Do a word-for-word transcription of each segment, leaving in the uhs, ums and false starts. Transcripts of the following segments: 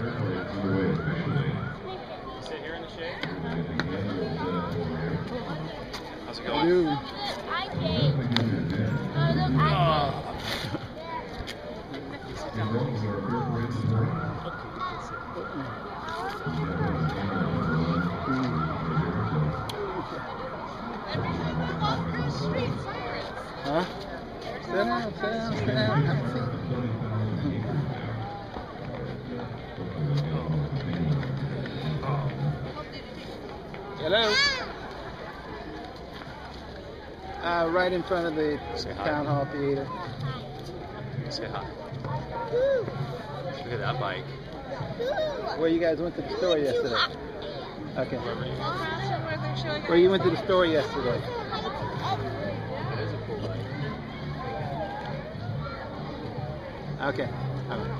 Sit here in the shade. How's it going? Dude. Hi, Kate. Oh, look, hi, Huh? Sit down, sit down, sit down. Have a seat. Hello. Uh, right in front of the town hall theater. Say hi. Look at that bike. Where you guys went to the store yesterday? Okay. Where Where you went to the store yesterday? That is a cool bike. Okay. All right.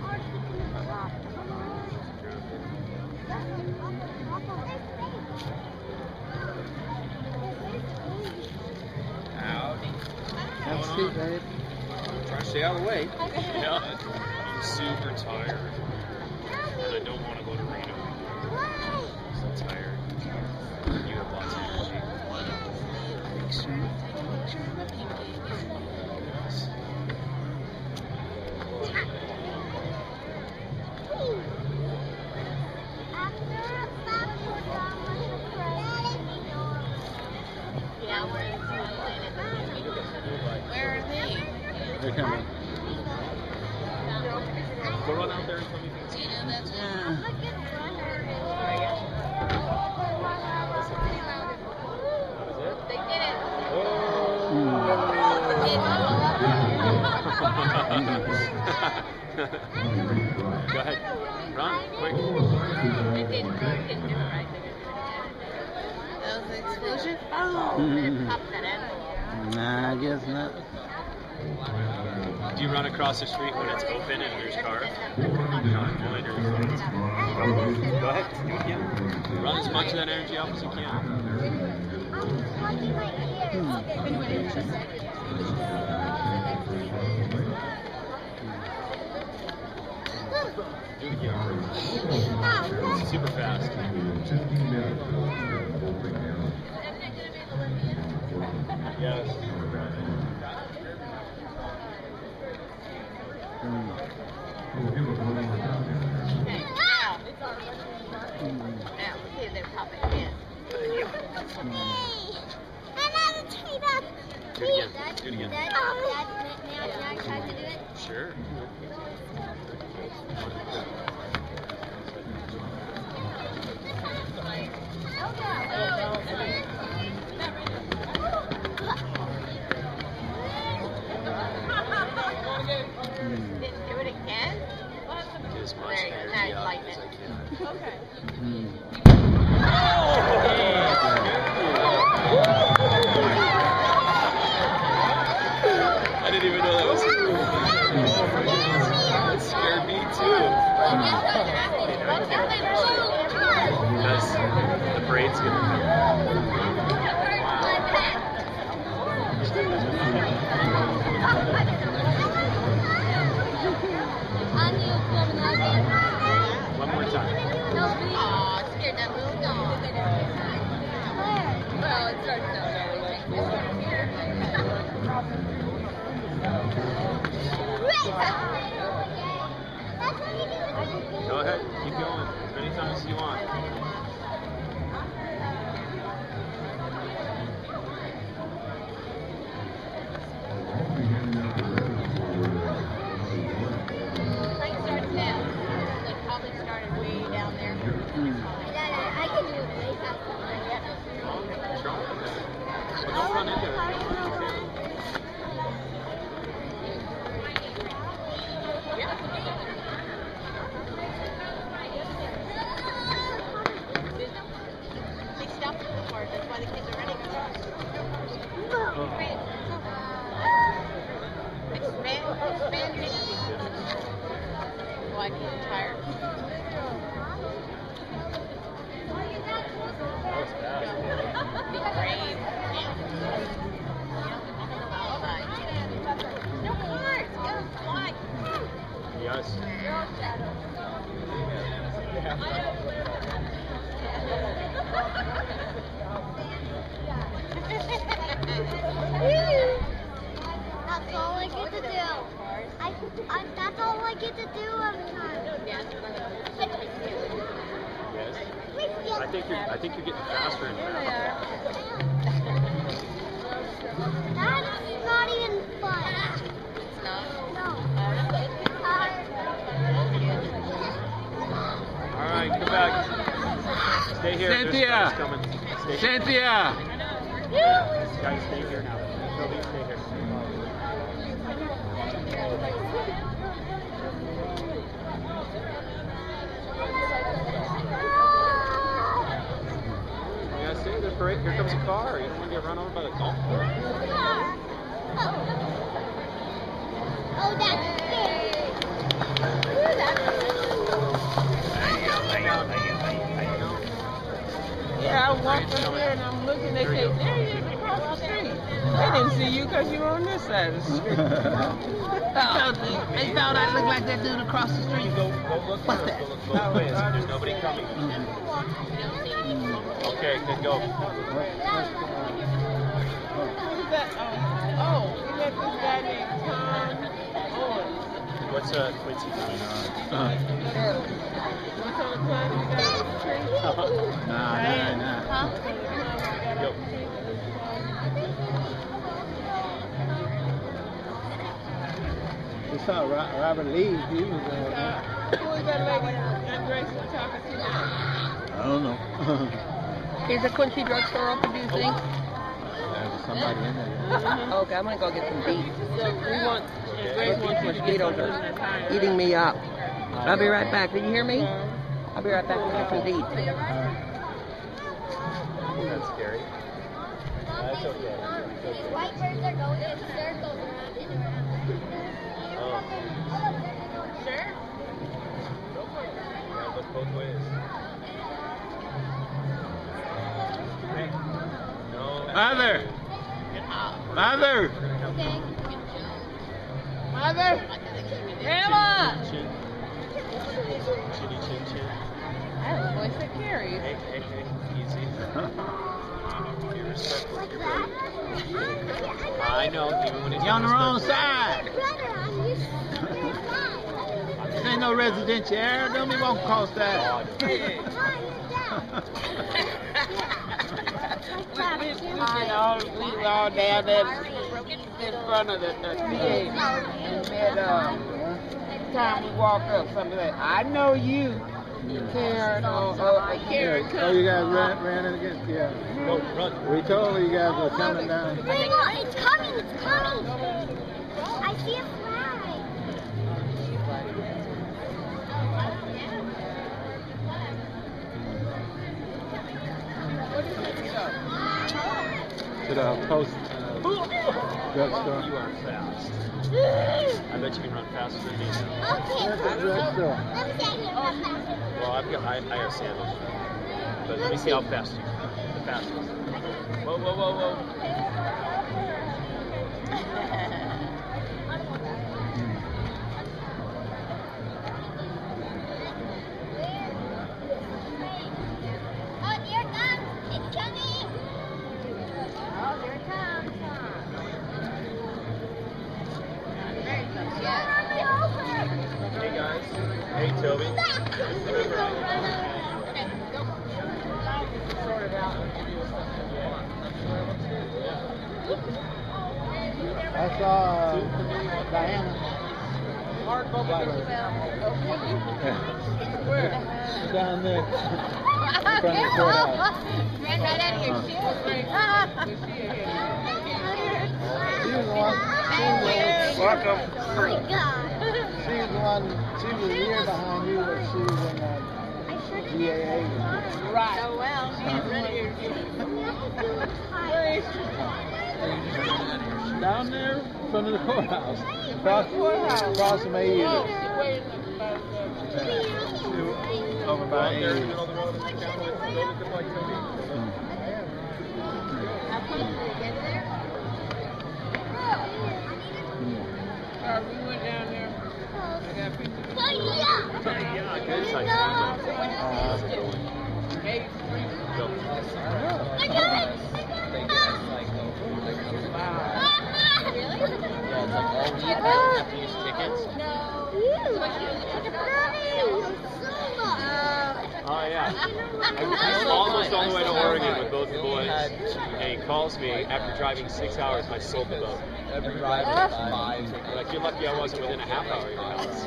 Howdy. Have a seat, babe. Try to stay out of the way. Yeah. I'm super tired. And I don't want to go to Reno. I'm so tired. You have lots of energy. Yes. Yeah, where are they? They're coming. Go run out there and tell me if you can see them. They did it. Go ahead. Run, quick. They didn't do it right. That was the explosion? Oh, they popped that in. Nah, I guess not. Do you run across the street when it's open and there's cars? No, avoid or Go ahead, do it again. Run as much of that energy off as you can. Do it again. Super fast. Yes. Mm. Okay, now. Now, see if they're popping in. Another tree back. Do it again. Do it again. Dad, Dad, now, now you try to do it? Sure. Didn't do it again? Get as much There you go. energy Now you out lighten as I it. can. Okay. Mm. I didn't even know that was true. It scared me too. Because the parade's gonna come. One more time. Aw, it scared that little dog. Well, it started out there. Go ahead, keep going. As many times as you want. Like starts now. Like probably started way down there. Dad, I can do it way faster. Try it. But don't run into it. They stopped at the park. That's why the kids are running. Expand, expand it. Why, because you're tired? That was fast. Be brave. No cars. Go, fly. Yes. You're all shadow. think you're. I think you're getting faster and faster. That is not even fun. It's not. No. All right, come back. Stay here. There's Cynthia. guys coming. Stay here. Cynthia! Guys, stay here now. Toby, stay here. Yeah, see, they're great. Here comes a car. You don't want to get run over by the golf cart. Oh, that's scary. Yeah, I walked up here and I'm looking, they say, there he is across the street. They didn't see you because you were on this side of the street. They thought I looked like that dude across the street. Go, go look What's first. that? Go look both ways. There's nobody coming. Okay, then go. Who's that? Oh, oh, you met this guy named Tom Owen. What's uh, Quincy doing? Uh, What's on the plan? You got a tree? nah, nah, nah. Huh? Go. We saw Ro- Robert Lee. He was uh, Who is that lady that Grace was talking to? I don't know. Is the Quincy drugstore open, do you think? There's somebody in there. Okay, I'm gonna go get some beef. So we want, Grace wants you to get Mosquitoes something in are that tire. eating me up. I'll be right back. Did you hear me? I'll be right back with some to eat. That's scary. That's okay. These white birds are going in circles around and around. Oh, Sure. yeah, look both ways. Hey. No. Mother! Mother! Okay. Mother! Grandma! Chin. Chinny chin chin. I have a voice that carries. Hey, hey, hey. Easy. Be respectful to your brother. I know, even when he's You're on the wrong disrespectful. side. Brother, I'm used to your side. This ain't no residential area. Don't be walking across that. We, we get all, we were all down there in front of the, the theater. And then, uh, time we walk up, somebody said, I know you. Karen, or, or Karen. Oh, you guys ran, ran in against, yeah. Go, run. We told you guys were coming down. Grandma, it's coming, it's coming. I see a flag. To the post uh, drugstore. You are fast. I bet you can run faster than me now. Okay. That's the drugstore. Let me see how you run faster. Well, I've got, I, I have sandals. But let me see how fast you can. The fastest. Whoa, whoa, whoa, whoa. Oh, here it comes. It's coming. Oh, here it comes. Hey, guys. Hey, Toby. I saw uh, Diana. Down there. In front of the courthouse. Ran right out of here. She was like, ah. She was the one. Welcome. Oh my God. She was the one. She was a year behind you, but she was in uh, G A A. Right. Oh, well. She's ready. Down there in front of the courthouse. Across, across from A U. Over by A U. Uh, we went down there. I got pictures. Yeah, good. It's like Eight Street. Go. Yeah, it's like all week. You have to use tickets. Oh, yeah. I'm almost all the way to Oregon with both the boys, and he calls me after driving six hours. I sold the boat. Every ride was five. I'm like, you're lucky I wasn't within a half hour of your house.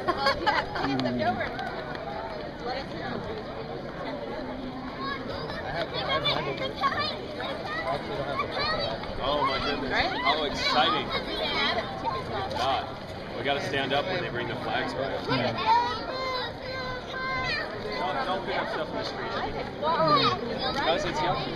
Oh my goodness! How exciting! God, we got to stand up when they bring the flags by. Don't, don't pick up stuff in the street. Because it's yucky.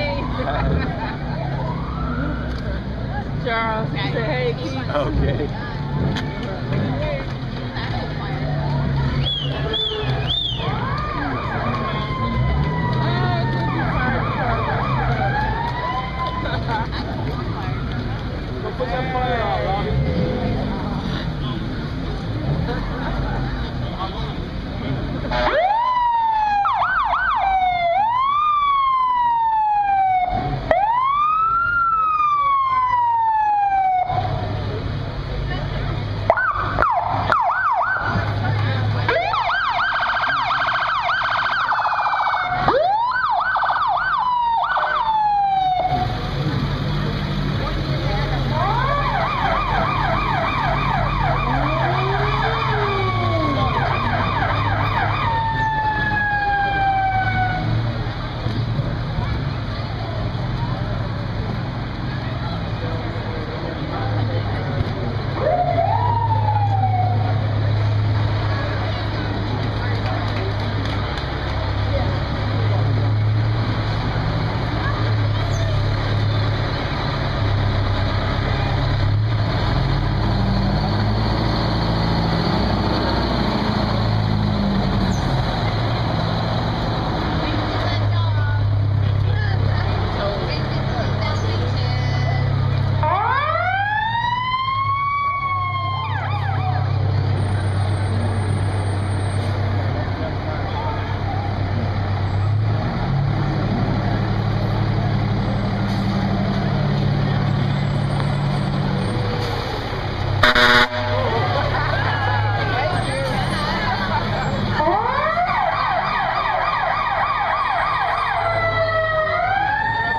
Charles, say hey, Keith. Okay.